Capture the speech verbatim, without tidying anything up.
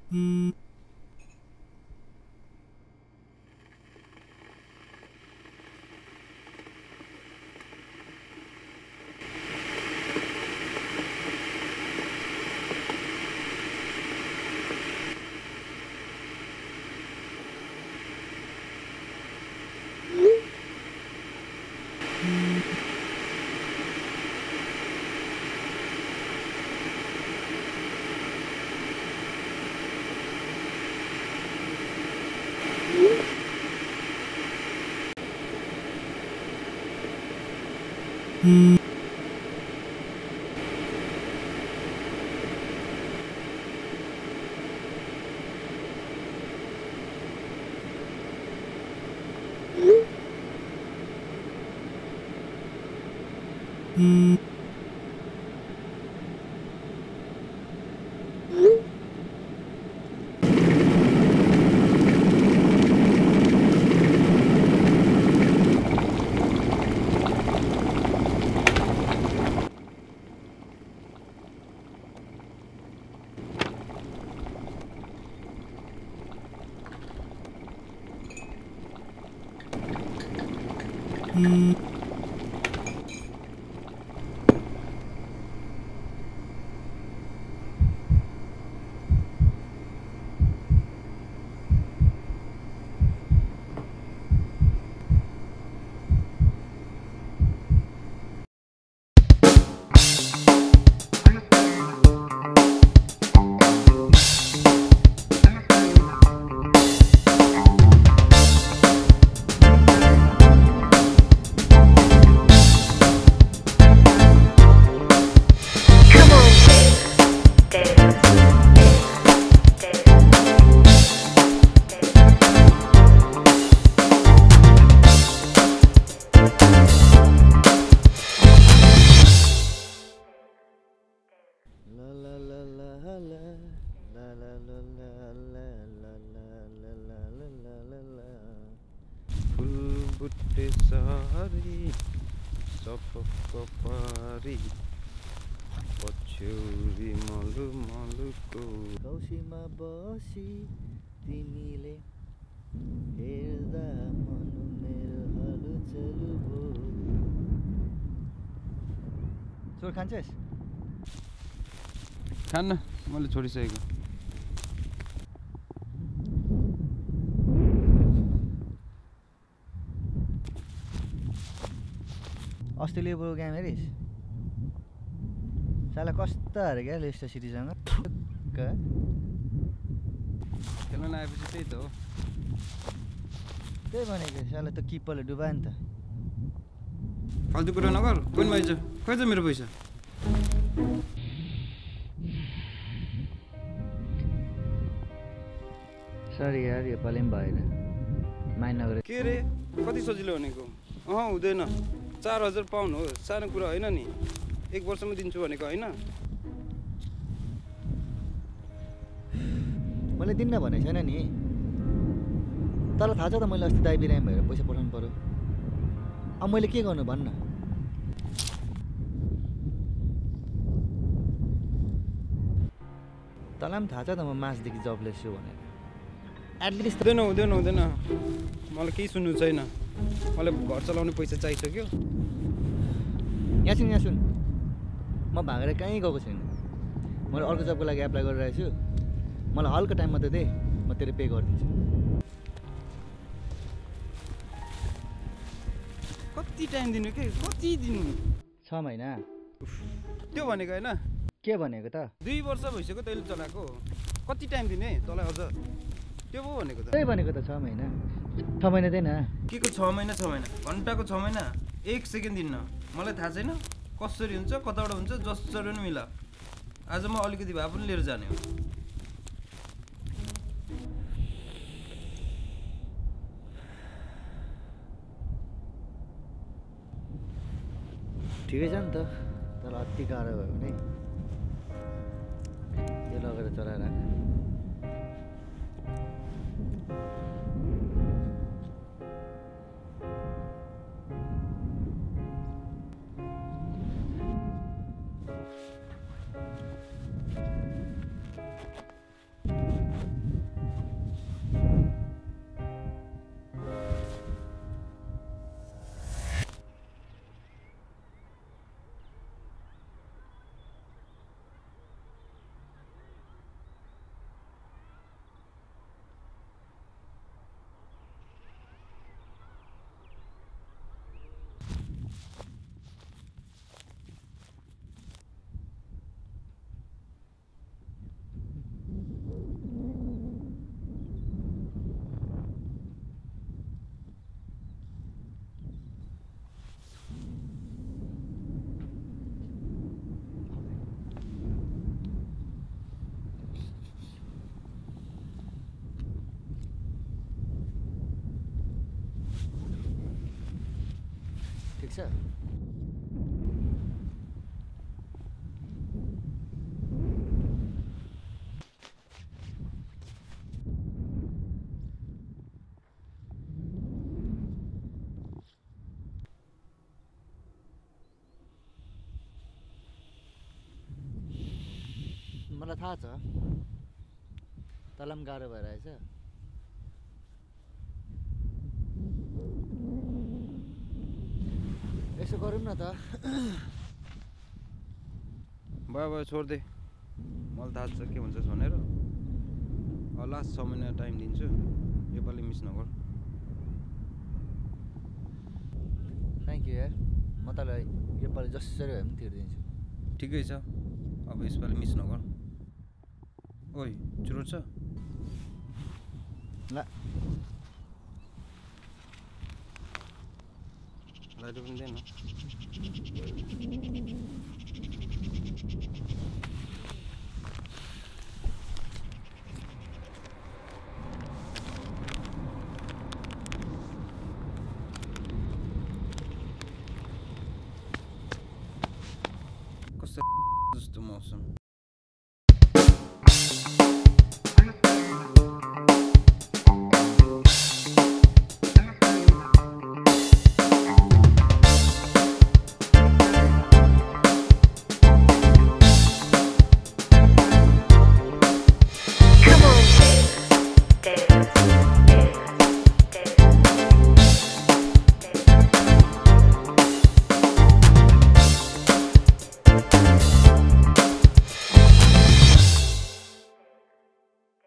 कौशीमा बसी तिमीले हेर्दा मन मेरो हलचल भो। चोर खान्छस्? खान्न, मैले छोडिसकेको। अस्ट्रेलिया प्रोग्राम हेरिस्? साला कस्तो अरे क्या लेस्टर सिटीसँग खेल्न आएपछि त्यही त हो। त्यही भनेको साला त किपरले डुबायो नि त। फाल्तु कुरा नगर, कोइन माइज खोइ त मेरो पैसा। सरी यार, यो पालि पनि भएन, माइन नगरे। के रे, कति सजिलो भनेको? अँ हुँदैन, चार हजार पाउन्ड हो, सानो कुरा होइन नि। एक वर्षमा दिन्छु भनेको होइन। मैले दिन्न भनेको छैन नि, तर थाहा छ त मैले अस्ति दाइ बिरामी भएर पैसा पठाउनु पर्यो। अब मैले के गर्नु भन्न? तँलाई पनि थाहा छ त म मासदेखि जबलेस छु भनेर। एटलिस्ट हुँदैन हुँदैन हुँदैन, मलाई केही सुन्नु छैन। मलाई घर चलाउने पैसा चाहिसक्यो। यहाँ सुन यहाँ सुन, म भागेर कहीँ गएको छैन। मैले अर्को जबको लागि एप्लाई गरिरहेको छु। मलाई हल्का टाइम मात्रै दे, म तेरो पे गरिदिन्छु। कति टाइम दिनु के? कति दिनु? छ महिना। त्यो भनेको होइन। के भनेको त? दुई वर्ष भइसक्यो तैँले चलाएको। कति टाइम दिने तँलाई अझ? त्यो पो भनेको त। त्यही भनेको त, छ महिना। छ महिना दिएन? के को छ महिना छ महिना? घन्टाको छ महिना? एक सेकेन्ड दिन्न। मलाई थाहा छैन कसरी हुन्छ, कताबाट हुन्छ, जसरी पनि मिला। आज म अलिकति भए पनि लिएर जाने हो। ठिकै छ नि त, तर अति गाह्रो भयो भने यो लगेर चलाएर राख। ठिक छ मलाई थाहा छ तँलाई पनि गाह्रो भएर आएछ यसो गरौँ न त भयो भयो छोडिदे मलाई थाहा छ के भन्छस् भनेर लास्ट छ महिना टाइम दिन्छु योपालि मिस नगर थ्याङ्क यू यार म तँलाई योपालि जसरी भए पनि तिर्दिन्छु ठिकै छ अब यसपालि मिस नगर ओइ चुरोट छ ल लाइट पनि दिएन कस्तो जस्तो मौसम